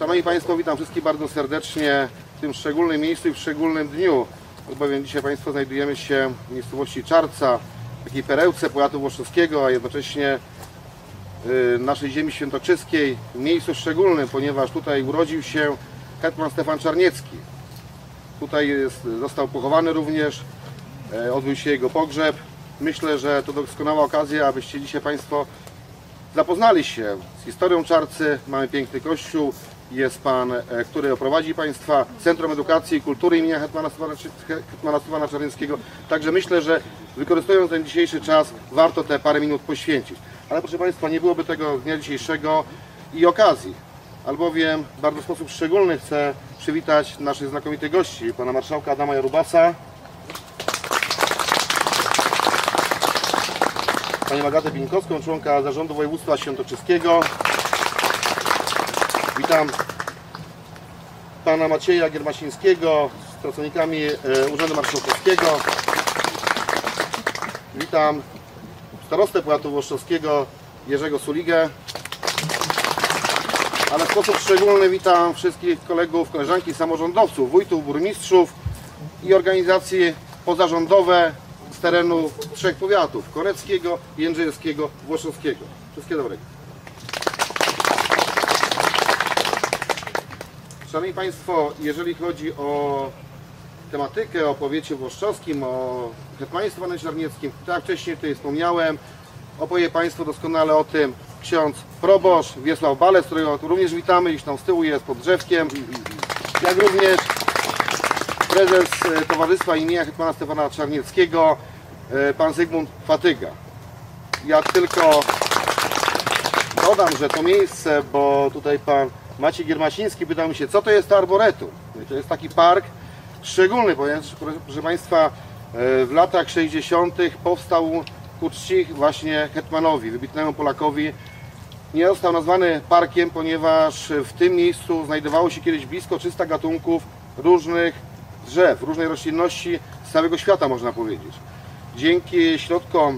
Szanowni Państwo, witam wszystkich bardzo serdecznie w tym szczególnym miejscu i w szczególnym dniu, albowiem dzisiaj Państwo znajdujemy się w miejscowości Czarca, takiej perełce powiatu włoszczowskiego, a jednocześnie naszej ziemi świętokrzyskiej, w miejscu szczególnym, ponieważ tutaj urodził się hetman Stefan Czarniecki. Tutaj został pochowany również, odbył się jego pogrzeb. Myślę, że to doskonała okazja, abyście dzisiaj Państwo zapoznali się z historią Czarcy. Mamy piękny kościół, jest Pan, który oprowadzi Państwa, Centrum Edukacji i Kultury imienia hetmana Stefana Czarnieckiego. Także myślę, że wykorzystując ten dzisiejszy czas, warto te parę minut poświęcić. Ale proszę Państwa, nie byłoby tego dnia dzisiejszego i okazji, albowiem bardzo w sposób szczególny chcę przywitać naszych znakomitych gości, Pana Marszałka Adama Jarubasa, Panią Agatę Pińkowską, członka Zarządu Województwa Świętokrzyskiego. Witam Pana Macieja Giermasińskiego z pracownikami Urzędu Marszałkowskiego. Witam starostę powiatu włoszczowskiego Jerzego Suligę. Ale w sposób szczególny witam wszystkich kolegów, koleżanki, samorządowców, wójtów, burmistrzów i organizacje pozarządowe z terenu trzech powiatów: koreckiego, jędrzejewskiego, włoszczowskiego. Wszystkiego dobrego. Szanowni Państwo, jeżeli chodzi o tematykę, o powiecie włoszczowskim, o hetmanie Stefanie Czarnieckim, tak jak wcześniej tutaj wspomniałem, opowie Państwu doskonale o tym ksiądz proboszcz Wiesław Balec, którego również witamy, gdzieś tam z tyłu jest pod drzewkiem, jak również prezes Towarzystwa imienia hetmana Stefana Czarnieckiego, pan Zygmunt Fatyga. Ja tylko dodam, że to miejsce, bo tutaj pan Maciej Giermasiński pytał mi się, co to jest to arboretum. I to jest taki park szczególny, ponieważ, proszę Państwa, w latach 60. powstał ku czci właśnie hetmanowi, wybitnemu Polakowi. Nie został nazwany parkiem, ponieważ w tym miejscu znajdowało się kiedyś blisko 300 gatunków różnych drzew, różnej roślinności z całego świata, można powiedzieć. Dzięki środkom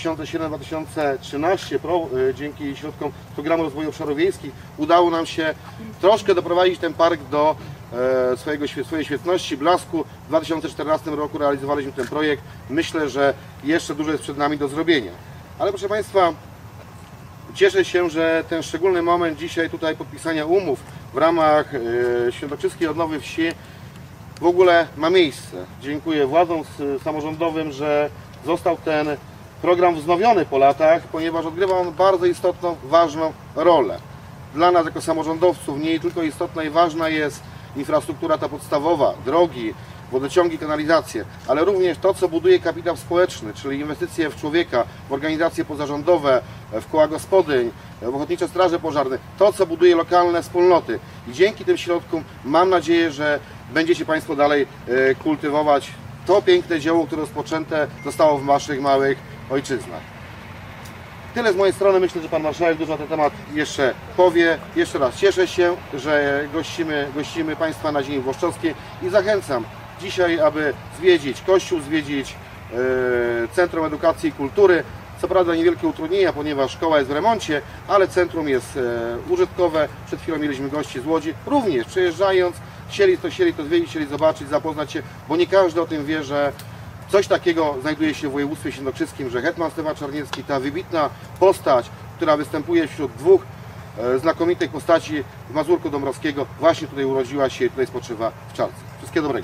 2007-2013, dzięki środkom Programu Rozwoju Obszarów Wiejskich udało nam się troszkę doprowadzić ten park do swojej świetności, blasku. W 2014 roku realizowaliśmy ten projekt. Myślę, że jeszcze dużo jest przed nami do zrobienia. Ale proszę Państwa, cieszę się, że ten szczególny moment dzisiaj tutaj podpisania umów w ramach Świętokrzyskiej Odnowy Wsi w ogóle ma miejsce. Dziękuję władzom samorządowym, że został ten program wznowiony po latach, ponieważ odgrywa on bardzo istotną, ważną rolę. Dla nas jako samorządowców nie tylko istotna i ważna jest infrastruktura ta podstawowa, drogi, wodociągi, kanalizacje, ale również to, co buduje kapitał społeczny, czyli inwestycje w człowieka, w organizacje pozarządowe, w koła gospodyń, w ochotnicze straże pożarne, to, co buduje lokalne wspólnoty. I dzięki tym środkom mam nadzieję, że będziecie Państwo dalej kultywować to piękne dzieło, które rozpoczęte zostało w Waszych małych ojczyznach. Tyle z mojej strony. Myślę, że Pan Marszałek dużo na ten temat jeszcze powie. Jeszcze raz cieszę się, że gościmy Państwa na ziemi włoszczowskiej i zachęcam dzisiaj, aby zwiedzić kościół, zwiedzić Centrum Edukacji i Kultury. Co prawda niewielkie utrudnienia, ponieważ szkoła jest w remoncie, ale centrum jest użytkowe. Przed chwilą mieliśmy gości z Łodzi. Również przejeżdżając, chcieli to zwiedzić, chcieli zobaczyć, zapoznać się, bo nie każdy o tym wie, że coś takiego znajduje się w województwie świętokrzyskim, że hetman Stefan Czarniecki, ta wybitna postać, która występuje wśród dwóch znakomitych postaci z Mazurku Dąbrowskiego, właśnie tutaj urodziła się i tutaj spoczywa w Czarce. Wszystkiego dobrego.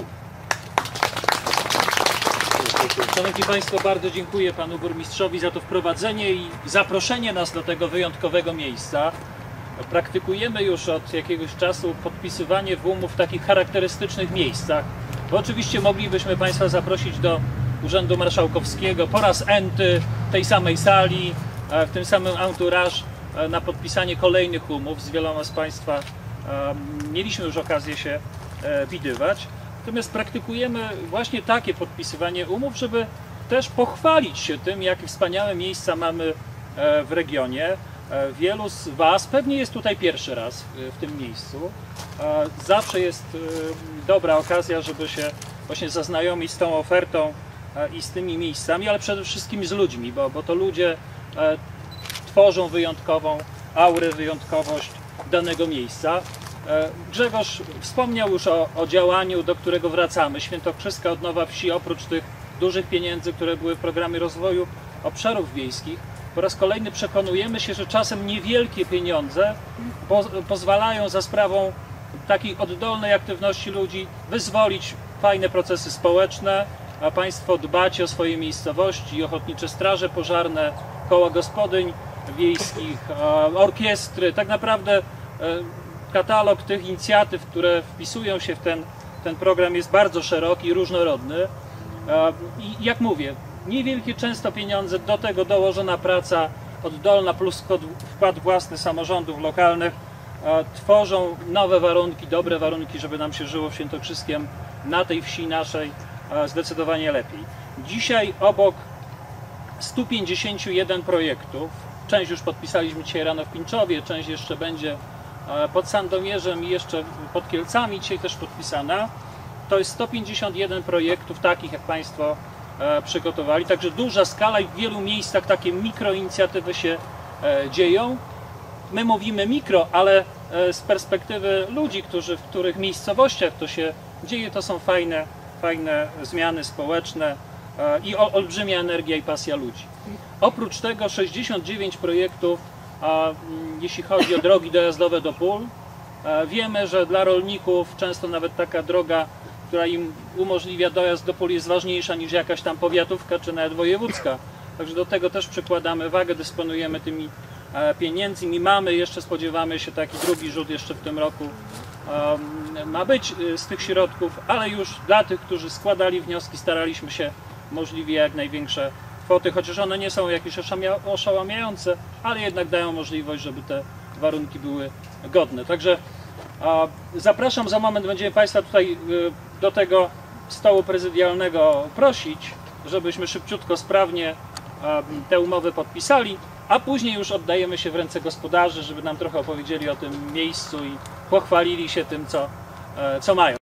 Szanowni Państwo, bardzo dziękuję Panu Burmistrzowi za to wprowadzenie i zaproszenie nas do tego wyjątkowego miejsca. Praktykujemy już od jakiegoś czasu podpisywanie umów w takich charakterystycznych miejscach, bo oczywiście moglibyśmy Państwa zaprosić do Urzędu Marszałkowskiego po raz enty w tej samej sali, w tym samym entourage na podpisanie kolejnych umów. Z wieloma z Państwa mieliśmy już okazję się widywać. Natomiast praktykujemy właśnie takie podpisywanie umów, żeby też pochwalić się tym, jakie wspaniałe miejsca mamy w regionie. Wielu z Was pewnie jest tutaj pierwszy raz w tym miejscu. Zawsze jest dobra okazja, żeby się właśnie zaznajomić z tą ofertą i z tymi miejscami, ale przede wszystkim z ludźmi, bo to ludzie tworzą wyjątkową aurę, wyjątkowość danego miejsca. Grzegorz wspomniał już o działaniu, do którego wracamy. Świętokrzyska odnowa wsi, oprócz tych dużych pieniędzy, które były w programie rozwoju obszarów wiejskich, po raz kolejny przekonujemy się, że czasem niewielkie pieniądze pozwalają za sprawą takiej oddolnej aktywności ludzi wyzwolić fajne procesy społeczne, a Państwo dbacie o swoje miejscowości, ochotnicze straże pożarne, koła gospodyń wiejskich, orkiestry. Tak naprawdę katalog tych inicjatyw, które wpisują się w ten program, jest bardzo szeroki i różnorodny. I jak mówię, niewielkie często pieniądze, do tego dołożona praca oddolna plus wkład własny samorządów lokalnych tworzą nowe warunki, dobre warunki, żeby nam się żyło w Świętokrzyskiem, na tej wsi naszej zdecydowanie lepiej. Dzisiaj obok 151 projektów, część już podpisaliśmy dzisiaj rano w Pińczowie, część jeszcze będzie pod Sandomierzem i jeszcze pod Kielcami dzisiaj też podpisana. To jest 151 projektów takich, jak Państwo przygotowali, także duża skala i w wielu miejscach takie mikroinicjatywy się dzieją. My mówimy mikro, ale z perspektywy ludzi, w których miejscowościach to się dzieje, to są fajne zmiany społeczne i olbrzymia energia i pasja ludzi. Oprócz tego 69 projektów, jeśli chodzi o drogi dojazdowe do pól. Wiemy, że dla rolników często nawet taka droga, która im umożliwia dojazd do pól, jest ważniejsza niż jakaś tam powiatówka czy nawet wojewódzka. Także do tego też przykładamy wagę, dysponujemy tymi pieniędzmi. Mamy jeszcze, spodziewamy się, taki drugi rzut jeszcze w tym roku ma być z tych środków, ale już dla tych, którzy składali wnioski, staraliśmy się możliwie jak największe kwoty, chociaż one nie są jakieś oszałamiające, ale jednak dają możliwość, żeby te warunki były godne. Także zapraszam, za moment będziemy Państwa tutaj do tego stołu prezydialnego prosić, żebyśmy szybciutko, sprawnie te umowy podpisali, a później już oddajemy się w ręce gospodarzy, żeby nam trochę opowiedzieli o tym miejscu i pochwalili się tym, co mają.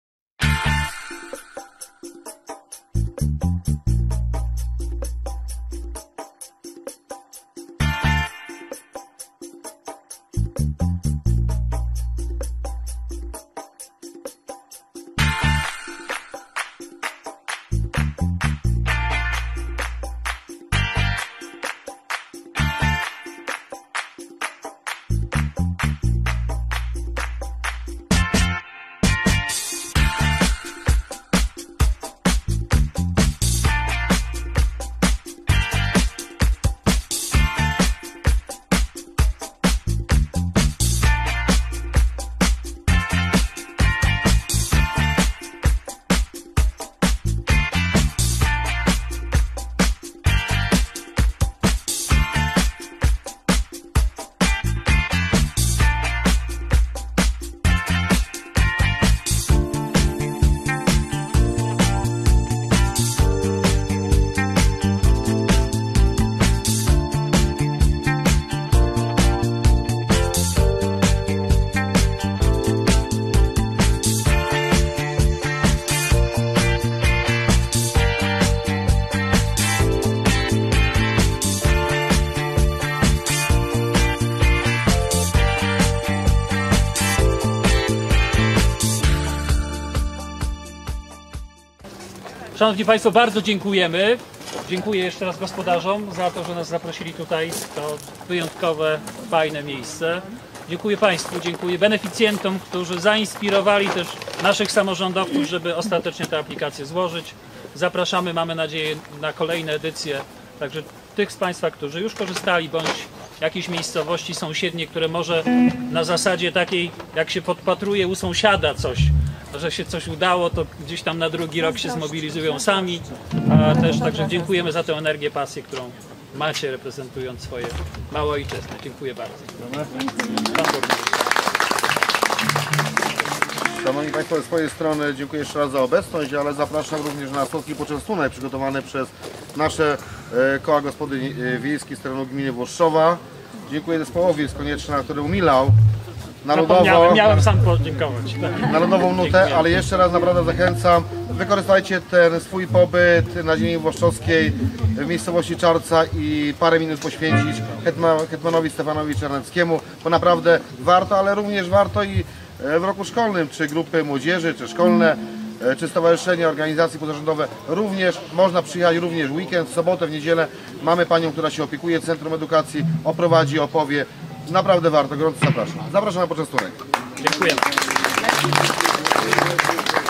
Szanowni Państwo, bardzo dziękujemy. Dziękuję jeszcze raz gospodarzom za to, że nas zaprosili tutaj. To wyjątkowe, fajne miejsce. Dziękuję Państwu, dziękuję beneficjentom, którzy zainspirowali też naszych samorządowców, żeby ostatecznie tę aplikację złożyć. Zapraszamy, mamy nadzieję, na kolejne edycje. Także tych z Państwa, którzy już korzystali, bądź jakieś miejscowości sąsiednie, które może na zasadzie takiej, jak się podpatruje u sąsiada coś, że się coś udało, to gdzieś tam na drugi rok się zmobilizują sami. Też także dziękujemy za tę energię, pasję, którą macie, reprezentując swoje małe ojczyzny. Dziękuję bardzo. Szanowni Państwo, ze swojej strony dziękuję jeszcze raz za obecność, ale zapraszam również na słodki poczęstunek przygotowany przez nasze koła gospodyń wiejskich z terenu gminy Włoszczowa. Dziękuję zespołowi z Konieczna, który umilał miałem sam podziękować. Narodową nutę, Dziękuję. ale jeszcze raz naprawdę zachęcam. Wykorzystajcie ten swój pobyt na ziemi włoszczowskiej w miejscowości Czarca i parę minut poświęcić hetmanowi Stefanowi Czarneckiemu, bo naprawdę warto, ale również warto i w roku szkolnym, czy grupy młodzieży, czy szkolne, czy stowarzyszenia, organizacje pozarządowe. Również można przyjechać również w weekend, w sobotę, w niedzielę. Mamy panią, która się opiekuje Centrum Edukacji, oprowadzi, opowie. Naprawdę warto, gorąco zapraszam. Zapraszam na poczęstunek. Dziękujemy.